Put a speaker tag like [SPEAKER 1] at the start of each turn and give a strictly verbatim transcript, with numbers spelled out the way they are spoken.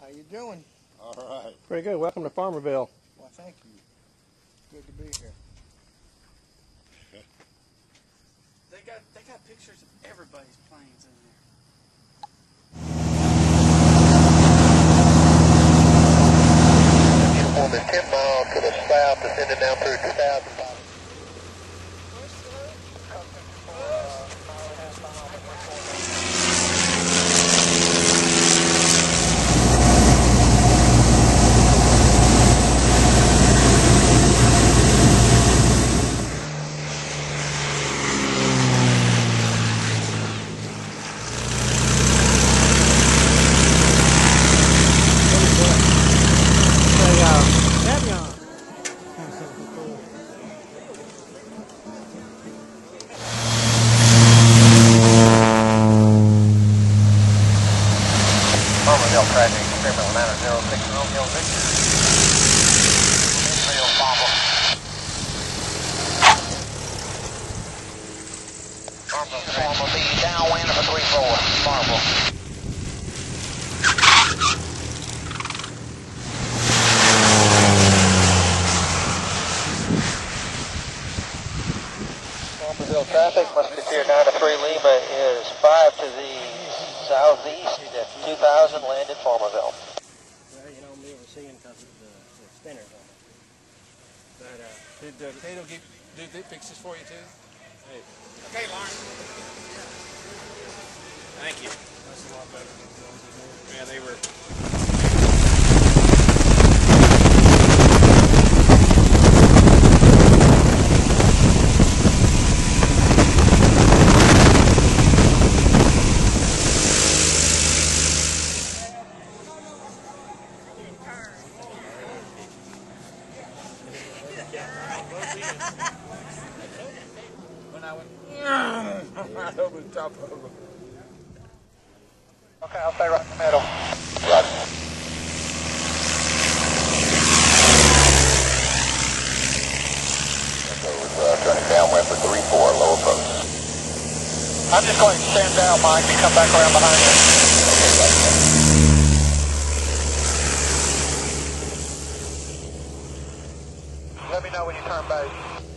[SPEAKER 1] How you doing?
[SPEAKER 2] All right.
[SPEAKER 3] Pretty good. Welcome to Farmerville.
[SPEAKER 1] Well, thank you. Good to be here.
[SPEAKER 4] They got they got pictures of everybody's planes in there.
[SPEAKER 5] Uniform is ten miles to the south, descending down through two thousand.
[SPEAKER 3] Hey, uh, Navion.
[SPEAKER 5] Farmerville traffic, experimental matter zero six Romeo Victor. Israel Bomber. Farmerville will be downwind of a three four. Farmerville. Farmerville traffic must be clear nine to three Lima is five to the southeast at two thousand landed Farmerville.
[SPEAKER 3] Well, you know, me and seeing because of the, the spinners on it. But, uh,
[SPEAKER 4] Did uh, Tato get do they fix this for you too? Hey. Okay, Lauren. Thank you. That's a lot better. Yeah, they were. When I went right over the top of them.
[SPEAKER 5] Okay, I'll stay right in the middle. Roger. So we're uh, turning downwind for three four, low approach. I'm just going to stand down, Mike, and come back around behind you. Okay, right. Let me know when you turn base.